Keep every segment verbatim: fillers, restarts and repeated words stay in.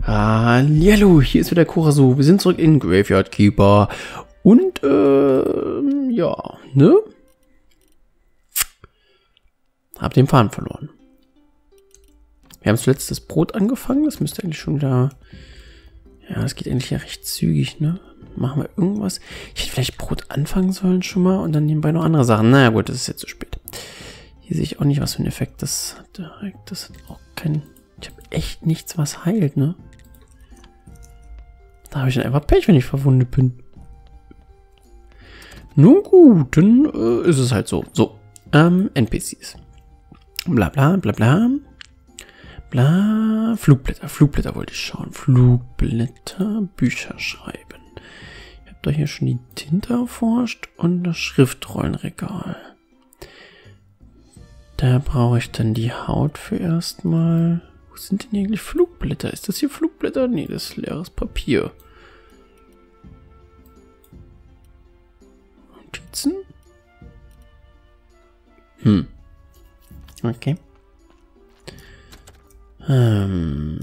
Hallihallo, hier ist wieder Kurasu. Wir sind zurück in Graveyard Keeper. Und, äh, ja, ne? Hab den Faden verloren. Wir haben zuletzt das Brot angefangen. Das müsste eigentlich schon wieder... Ja, das geht eigentlich ja recht zügig, ne? Machen wir irgendwas. Ich hätte vielleicht Brot anfangen sollen schon mal und dann nebenbei noch andere Sachen. Naja gut, das ist jetzt zu spät. Hier sehe ich auch nicht, was für ein Effekt das hat. Direkt, das hat auch kein... Ich habe echt nichts, was heilt, ne? Da habe ich dann einfach Pech, wenn ich verwundet bin. Nun gut, dann äh, ist es halt so. So, ähm, N P Cs. Bla bla bla bla. Bla. Flugblätter, Flugblätter wollte ich schauen. Flugblätter, Bücher schreiben. Ich habe da hier schon die Tinte erforscht und das Schriftrollenregal. Da brauche ich dann die Haut für erstmal. Wo sind denn eigentlich Flugblätter? Ist das hier Flugblätter? Nee, das ist leeres Papier. Notizen? Hm. Okay. Ähm.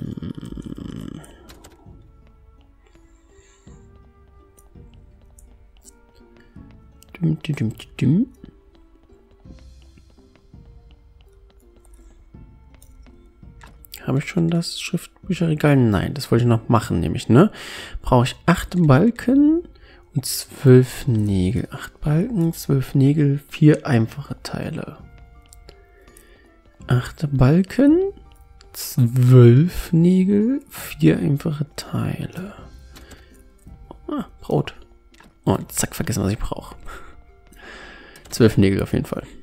Dum, dum, dum, dum. Habe ich schon das Schriftbücherregal? Nein, das wollte ich noch machen, nämlich, ne? Brauche ich acht Balken und zwölf Nägel. Acht Balken, zwölf Nägel, vier einfache Teile. Acht Balken, zwölf Nägel, vier einfache Teile. Ah, Brot. Oh, und zack, vergessen, was ich brauche. Zwölf Nägel auf jeden Fall.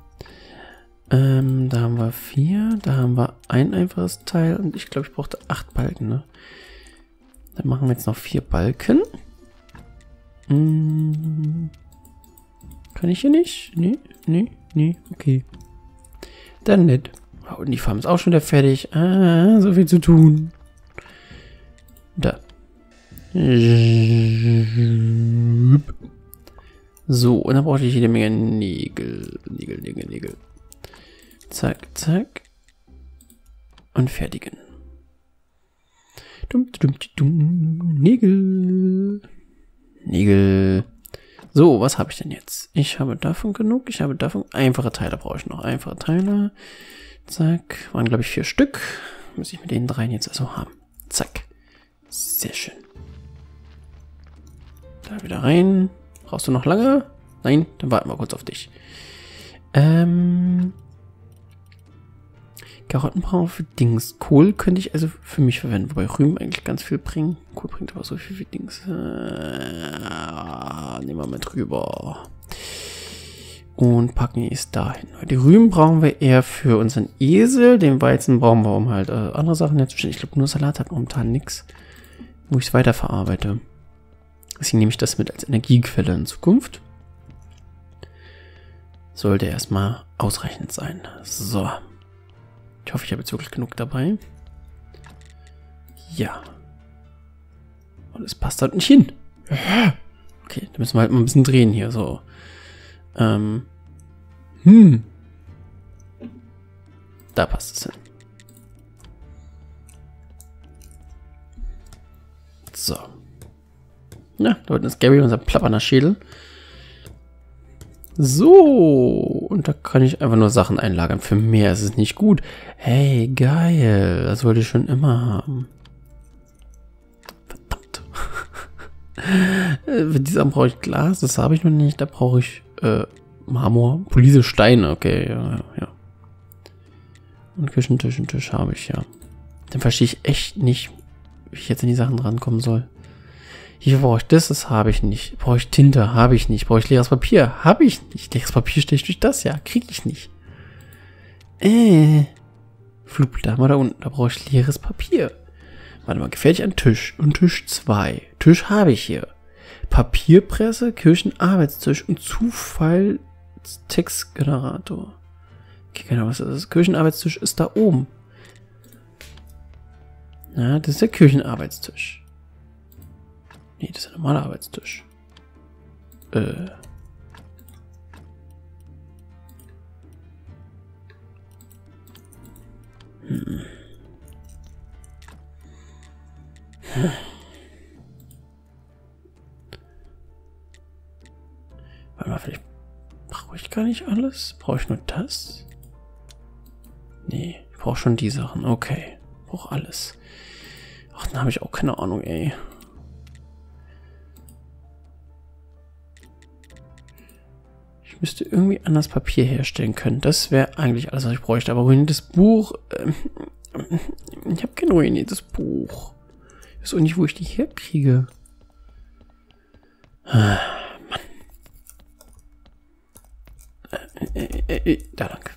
Ähm, da haben wir vier, da haben wir ein einfaches Teil und ich glaube, ich brauchte acht Balken, ne? Dann machen wir jetzt noch vier Balken. Hm. Kann ich hier nicht? Nee, nee, nee, okay. Dann nicht. Oh, und die Farm ist auch schon wieder fertig. Ah, so viel zu tun. Da. So, und dann brauchte ich jede Menge Nägel. Nägel, Nägel, Nägel. Zack, zack. Und fertigen. Dum, dum, dum, Nägel. Nägel. So, was habe ich denn jetzt? Ich habe davon genug. Ich habe davon... Einfache Teile brauche ich noch. Einfache Teile. Zack. Waren, glaube ich, vier Stück. Muss ich mit den dreien jetzt also haben. Zack. Sehr schön. Da wieder rein. Brauchst du noch lange? Nein? Dann warten wir kurz auf dich. Ähm... Karotten brauchen wir für Dings. Kohl könnte ich also für mich verwenden, wobei Rüben eigentlich ganz viel bringen. Kohl bringt aber so viel für Dings. Äh, nehmen wir mit rüber. Und packen es dahin. Die Rüben brauchen wir eher für unseren Esel. Den Weizen brauchen wir, um halt äh, andere Sachen herzustellen. Ich glaube, nur Salat hat momentan nichts, wo ich es weiterverarbeite. Deswegen nehme ich das mit als Energiequelle in Zukunft. Sollte erstmal ausreichend sein. So. Ich hoffe, ich habe jetzt wirklich genug dabei. Ja. Und es passt halt nicht hin. Okay, da müssen wir halt mal ein bisschen drehen hier. So. Ähm. Hm. Da passt es hin. So. Ja, da unten ist Gary, unser plappernder Schädel. So, und da kann ich einfach nur Sachen einlagern. Für mehr ist es nicht gut. Hey, geil. Das wollte ich schon immer haben. Verdammt. Für diese brauche ich Glas. Das habe ich noch nicht. Da brauche ich äh, Marmor. Polierte Steine. Okay, ja, ja, ja. Und Küchentisch und Tisch habe ich, ja. Dann verstehe ich echt nicht, wie ich jetzt in die Sachen rankommen soll. Hier brauche ich das, das habe ich nicht. Brauche ich Tinte, habe ich nicht. Brauche ich leeres Papier, habe ich nicht. Leeres Papier stehe ich durch das, ja, kriege ich nicht. Äh. Flugblätter haben wir da unten, da brauche ich leeres Papier. Warte mal, gefährlich an Tisch und Tisch zwei. Tisch habe ich hier. Papierpresse, Kirchenarbeitstisch und Zufallstextgenerator. Okay, genau, was ist das? Kirchenarbeitstisch ist da oben. Na, das ist der Kirchenarbeitstisch. Nee, das ist ein normaler Arbeitstisch. Äh. Hm. Warte mal, vielleicht brauche ich gar nicht alles. Brauche ich nur das? Nee, ich brauche schon die Sachen. Okay, ich brauche alles. Ach, dann habe ich auch keine Ahnung, ey. Ich müsste irgendwie anders Papier herstellen können. Das wäre eigentlich alles, was ich bräuchte. Aber ruiniertes Buch... Ähm, ich habe kein ruiniertes Buch. Ich weiß auch nicht, wo ich die herkriege. Ah, Mann. Äh, äh, äh, da lang.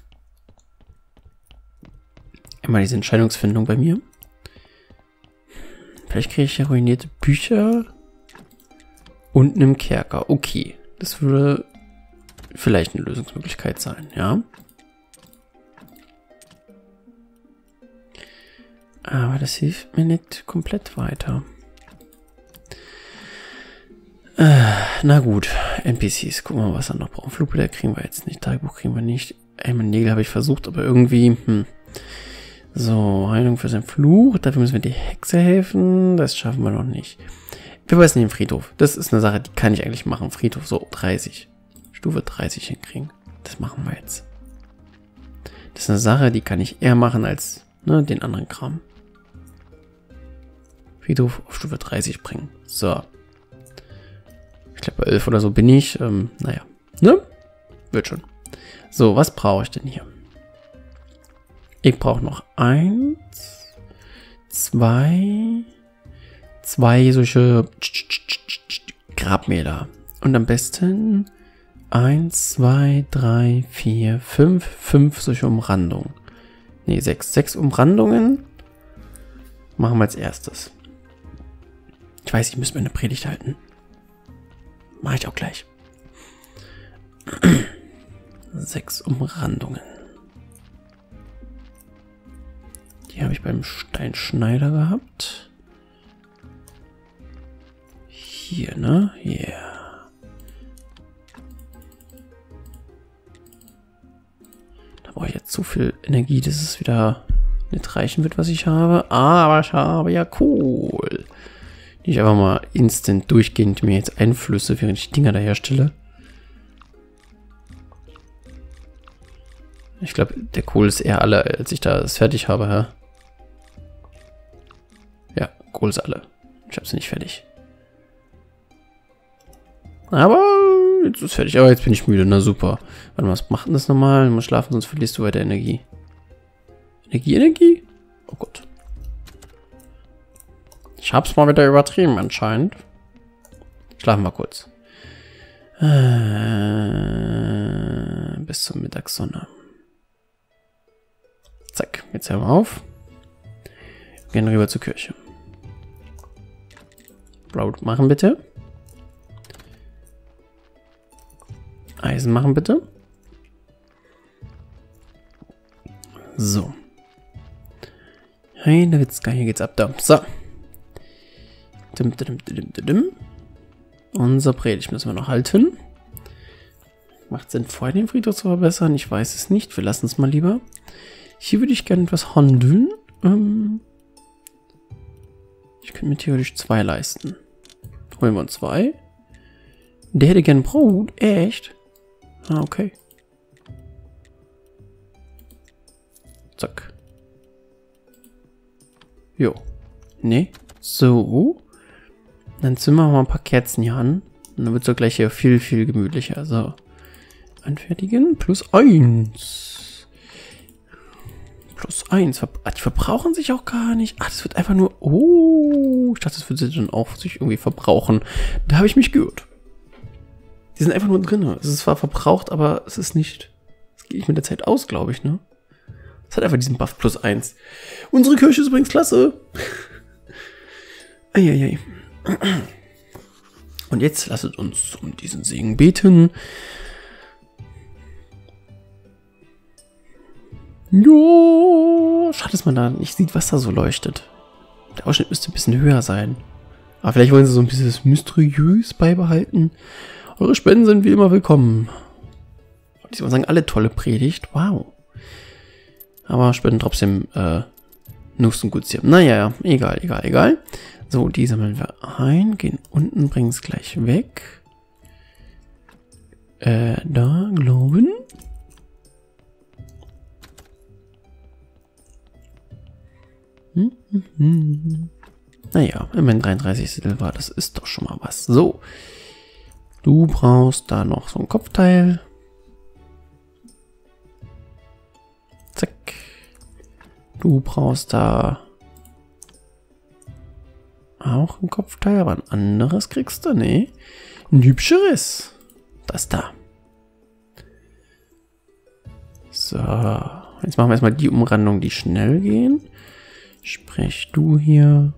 Immer diese Entscheidungsfindung bei mir. Vielleicht kriege ich ja ruinierte Bücher und einen Kerker. Okay, das würde vielleicht eine Lösungsmöglichkeit sein, ja. Aber das hilft mir nicht komplett weiter. Äh, na gut, N P Cs. Gucken wir mal, was wir noch brauchen. Flugblätter kriegen wir jetzt nicht. Tagebuch kriegen wir nicht. Einmal Nägel habe ich versucht, aber irgendwie... Hm. So, Heilung für seinen Fluch. Dafür müssen wir die Hexe helfen. Das schaffen wir noch nicht. Wir weiß nicht, den Friedhof. Das ist eine Sache, die kann ich eigentlich machen. Friedhof, so dreißig. Stufe dreißig hinkriegen. Das machen wir jetzt. Das ist eine Sache, die kann ich eher machen als ne, den anderen Kram. Friedhof auf Stufe dreißig bringen. So. Ich glaube, bei elf oder so bin ich. Ähm, naja. Ne? Wird schon. So, was brauche ich denn hier? Ich brauche noch eins, zwei, zwei solche Grabmäler. Und am besten eins, zwei, drei, vier, fünf, fünf solche Umrandungen. Ne, sechs. Sechs Umrandungen machen wir als erstes. Ich weiß, ich müsste mir eine Predigt halten. Mache ich auch gleich. Sechs Umrandungen. Die habe ich beim Steinschneider gehabt. Hier, ne? Yeah. Da brauche ich jetzt zu viel Energie, dass es wieder nicht reichen wird, was ich habe. Aber ich habe ja Kohl. Die ich einfach mal instant durchgehend mir jetzt einflüsse, während ich Dinger da herstelle. Ich glaube, der Kohl ist eher alle, als ich da das fertig habe, ja. Ja, Kohl ist alle. Ich habe sie nicht fertig. Aber jetzt ist es fertig. Aber jetzt bin ich müde. Na super. Warte mal, was macht denn das nochmal? Du musst schlafen, sonst verlierst du weiter Energie. Energie, Energie? Oh Gott. Ich hab's mal wieder übertrieben anscheinend. Schlafen wir kurz. Äh, bis zur Mittagssonne. Zack, jetzt hören wir auf. Gehen rüber zur Kirche. Braut machen bitte. Eisen machen bitte. So. Hey, da wird's geil, hier geht's ab da. So. Dim, dim, dim, dim, dim. Unser Predigt müssen wir noch halten. Macht Sinn, vorher den Friedhof zu verbessern? Ich weiß es nicht. Wir lassen es mal lieber. Hier würde ich gerne etwas handeln. Ähm ich könnte mir theoretisch zwei leisten. Holen wir uns zwei. Der hätte gern Brot. Echt? Ah, okay. Zack. Jo. Nee. So. Dann zünden wir mal ein paar Kerzen hier an. Und dann wird es doch gleich hier viel, viel gemütlicher. So. Anfertigen. Plus eins. Plus eins. Die verbrauchen sich auch gar nicht. Ach, das wird einfach nur... Oh. Ich dachte, das würde dann auch sich irgendwie verbrauchen. Da habe ich mich geirrt. Die sind einfach nur drin. Es ist zwar verbraucht, aber es ist nicht... Das geht nicht mit der Zeit aus, glaube ich, ne? Es hat einfach diesen Buff plus eins. Unsere Kirche ist übrigens klasse. Eieiei. Und jetzt lasst uns um diesen Segen beten. Jo, schade, dass man da nicht sieht, was da so leuchtet. Der Ausschnitt müsste ein bisschen höher sein. Aber vielleicht wollen sie so ein bisschen mysteriös beibehalten. Eure Spenden sind wie immer willkommen. Ich würde sagen, alle tolle Predigt. Wow. Aber spenden trotzdem äh, Nuss und Guts hier. Naja, egal, egal, egal. So, die sammeln wir ein, gehen unten, bringen es gleich weg. Äh, da, glauben. Hm, hm, hm. Naja, immerhin dreiunddreißig Silber, das ist doch schon mal was. So, du brauchst da noch so ein Kopfteil. Zack. Du brauchst da auch ein Kopfteil, aber ein anderes kriegst du, nee. Ein hübscheres. Das da. So, jetzt machen wir erstmal die Umrandung, die schnell gehen. Sprech du hier.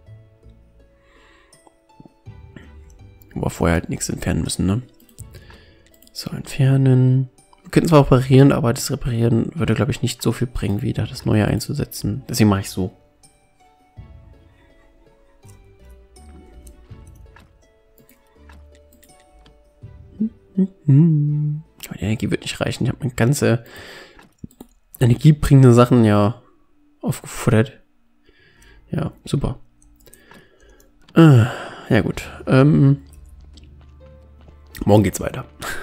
Aber vorher halt nichts entfernen müssen, ne? So, entfernen. Wir könnten zwar auch reparieren, aber das Reparieren würde, glaube ich, nicht so viel bringen, wie da das Neue einzusetzen. Deswegen mache ich so. Aber die Energie wird nicht reichen. Ich habe meine ganze energiebringende Sachen ja aufgefuttert. Ja, super. Äh, ja gut. Ähm, morgen geht's weiter.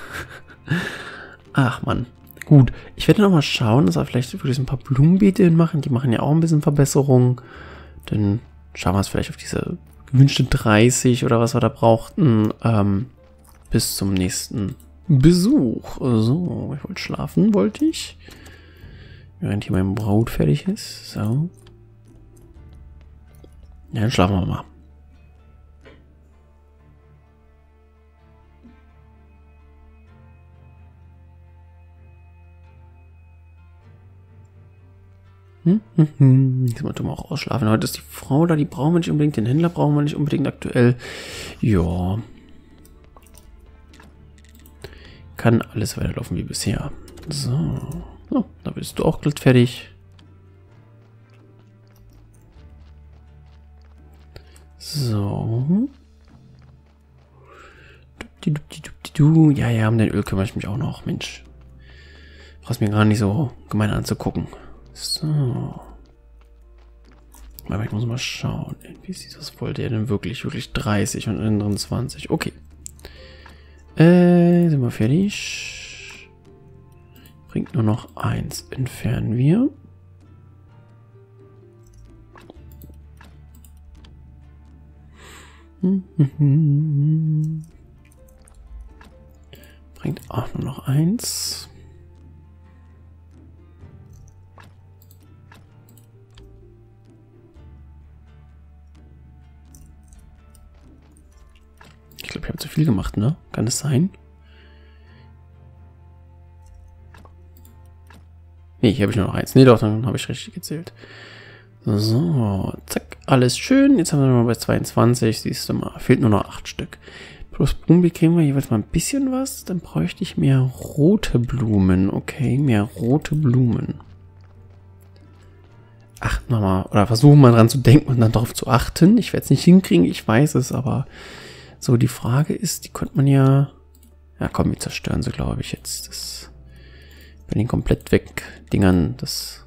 Ach Mann. Gut. Ich werde noch mal schauen, dass wir vielleicht wirklich ein paar Blumenbeete machen. Die machen ja auch ein bisschen Verbesserung. Dann schauen wir es vielleicht auf diese gewünschte dreißig oder was wir da brauchten. Ähm, bis zum nächsten Besuch. So, ich wollte schlafen, wollte ich. Während hier mein Brot fertig ist. So. Ja, dann schlafen wir mal. Hm, hm, hm. Jetzt mal auch ausschlafen. Heute ist die Frau da, die brauchen wir nicht unbedingt. Den Händler brauchen wir nicht unbedingt aktuell. Ja. Kann alles weiterlaufen wie bisher. So. Oh, da bist du auch glatt fertig. So. Du, ja, ja, um den Öl kümmere ich mich auch noch. Mensch. Brauchst mir gar nicht so gemein anzugucken. So. Aber ich muss mal schauen. Wie sieht das? Wollte er denn wirklich, wirklich dreißig und anderen zwanzig? Okay. Äh, sind wir fertig. Bringt nur noch eins. Entfernen wir. Bringt auch nur noch eins. Ich glaube, ich habe zu viel gemacht, ne? Kann es sein? Nee, hier habe ich nur noch eins. Nee, doch, dann habe ich richtig gezählt. So, zack, alles schön. Jetzt haben wir mal bei zweiundzwanzig, siehst du mal, fehlt nur noch acht Stück. Plus Blumen kriegen wir jeweils mal ein bisschen was. Dann bräuchte ich mehr rote Blumen. Okay, mehr rote Blumen. Achten wir mal, oder versuchen mal dran zu denken und dann darauf zu achten. Ich werde es nicht hinkriegen, ich weiß es, aber so, die Frage ist, die könnte man ja... Ja, komm, wir zerstören sie, glaube ich, jetzt. Das, bei den komplett weg Dingern, das...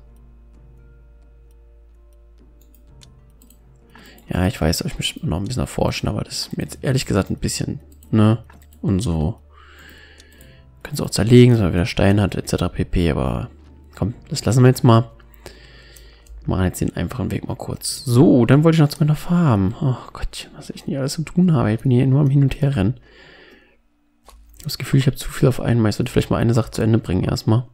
Ja, ich weiß, ich möchte noch ein bisschen erforschen, aber das ist mir jetzt ehrlich gesagt ein bisschen, ne? Und so. Können es auch zerlegen, dass man wieder Stein hat, et cetera pp. Aber komm, das lassen wir jetzt mal. Wir machen jetzt den einfachen Weg mal kurz. So, dann wollte ich noch zu meiner Farm. Oh Gott, was ich nicht alles zu tun habe. Ich bin hier nur am Hin und Her rennen. Ich habe das Gefühl, ich habe zu viel auf einmal. Ich sollte vielleicht mal eine Sache zu Ende bringen erstmal.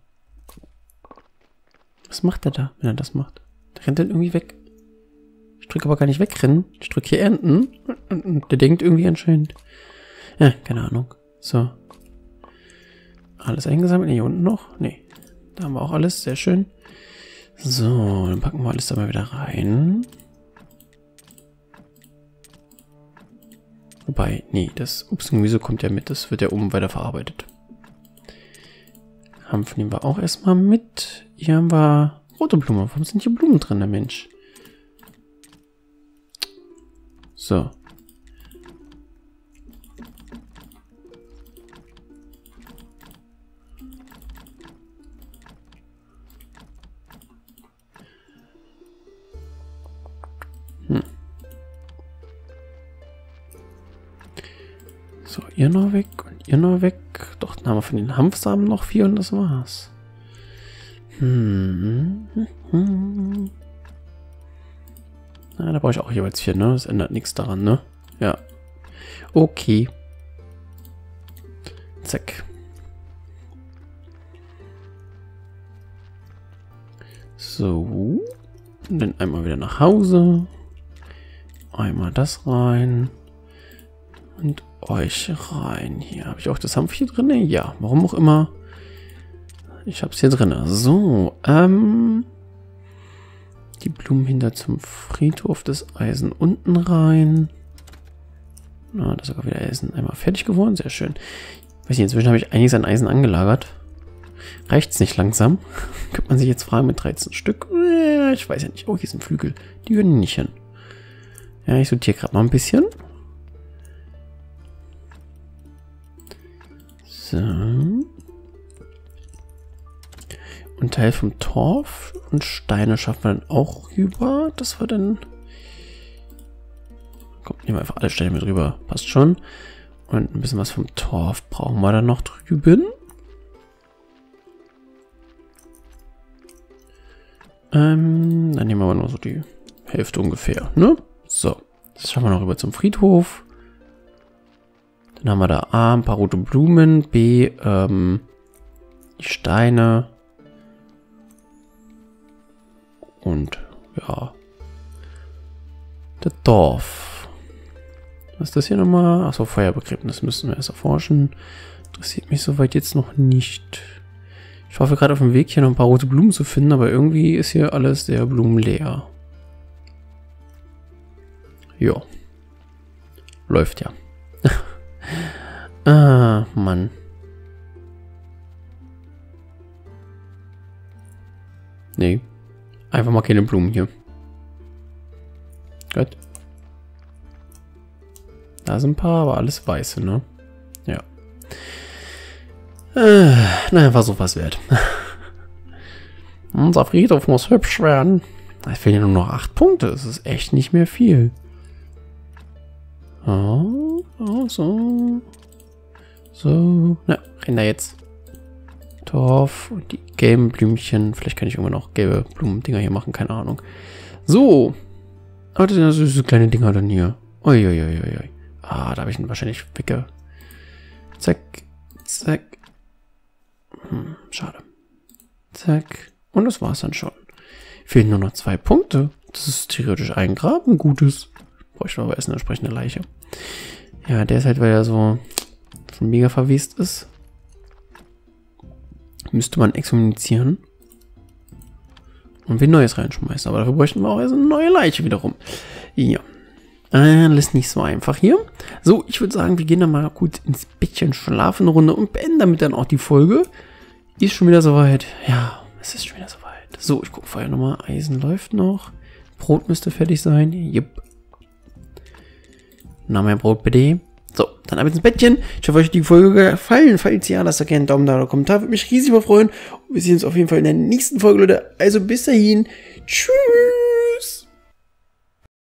Was macht er da, wenn er das macht? Der rennt dann irgendwie weg. Ich drücke aber gar nicht wegrennen. Ich drücke hier Enten. Und der denkt irgendwie anscheinend. Ja, keine Ahnung. So. Alles eingesammelt. Hier unten noch? Nee. Da haben wir auch alles. Sehr schön. So, dann packen wir alles da mal wieder rein. Wobei, nee, das Obst und Gemüse kommt ja mit. Das wird ja oben weiter verarbeitet. Hanf nehmen wir auch erstmal mit. Hier haben wir rote Blumen. Warum sind hier Blumen drin, der Mensch? So. ihr noch weg und ihr noch weg. Doch, dann haben wir von den Hanfsamen noch vier und das war's. Hm. hm. Na, da brauche ich auch jeweils vier, ne? Das ändert nichts daran, ne? Ja. Okay. Zack. So. Und dann einmal wieder nach Hause. Einmal das rein. Und euch rein. Hier habe ich auch das Hanf hier drin. Ja, warum auch immer. Ich habe es hier drin. So, ähm. die Blumen hinter zum Friedhof, das Eisen unten rein. Na, das ist sogar wieder Eisen einmal fertig geworden. Sehr schön. Weiß nicht, inzwischen habe ich einiges an Eisen angelagert. Reicht's nicht langsam? Könnte man sich jetzt fragen mit dreizehn Stück. Ich weiß ja nicht. Oh, hier sind Flügel. Die gehören nicht hin. Ja, ich sortiere gerade mal ein bisschen. So. Und Teil vom Torf und Steine schaffen wir dann auch rüber. Das war dann... Komm, nehmen wir einfach alle Steine mit rüber. Passt schon. Und ein bisschen was vom Torf brauchen wir dann noch drüben. Ähm, dann nehmen wir aber nur so die Hälfte ungefähr, ne? So, das schaffen wir noch rüber zum Friedhof. Dann haben wir da A, ein paar rote Blumen, B, ähm, die Steine. Und, ja, das Dorf. Was ist das hier nochmal? Achso, Feuerbegräbnis müssen wir erst erforschen. Interessiert mich soweit jetzt noch nicht. Ich hoffe gerade auf dem Weg hier noch ein paar rote Blumen zu finden, aber irgendwie ist hier alles sehr blumenleer. Jo. Läuft ja. Ah, Mann. Nee. Einfach mal keine Blumen hier. Gut. Da sind ein paar, aber alles weiße, ne? Ja. Äh, naja, war sowas wert. Unser Friedhof muss hübsch werden. Es fehlen ja nur noch acht Punkte. Es ist echt nicht mehr viel. Oh, oh, so. So. Na, renn da jetzt. Torf und die gelben Blümchen. Vielleicht kann ich irgendwann noch gelbe Blumendinger hier machen. Keine Ahnung. So. Aber das sind ja süße kleine Dinger dann hier. Uiuiuiui. Ah, da habe ich ihn wahrscheinlich wegge... Zack. Zack. Hm, schade. Zack. Und das war's dann schon. Fehlen nur noch zwei Punkte. Das ist theoretisch ein Grab, ein gutes. Bräuchte aber erst eine entsprechende Leiche. Ja, der ist halt, weil er so schon mega verwest ist. Müsste man exkommunizieren. Und wie Neues reinschmeißen. Aber dafür bräuchten wir auch erst eine neue Leiche wiederum. Ja. Alles nicht so einfach hier. So, ich würde sagen, wir gehen dann mal gut ins Bettchen schlafen eine Runde und beenden damit dann auch die Folge. Ist schon wieder soweit. Ja, es ist schon wieder soweit. So, ich gucke vorher nochmal. Eisen läuft noch. Brot müsste fertig sein. Jupp. Na, mein Brot bitte. So, dann ab ins Bettchen. Ich hoffe, euch hat die Folge gefallen. Falls ja, lasst doch gerne einen Daumen da oder einen Kommentar. Würde mich riesig freuen. Und wir sehen uns auf jeden Fall in der nächsten Folge, Leute. Also bis dahin. Tschüss.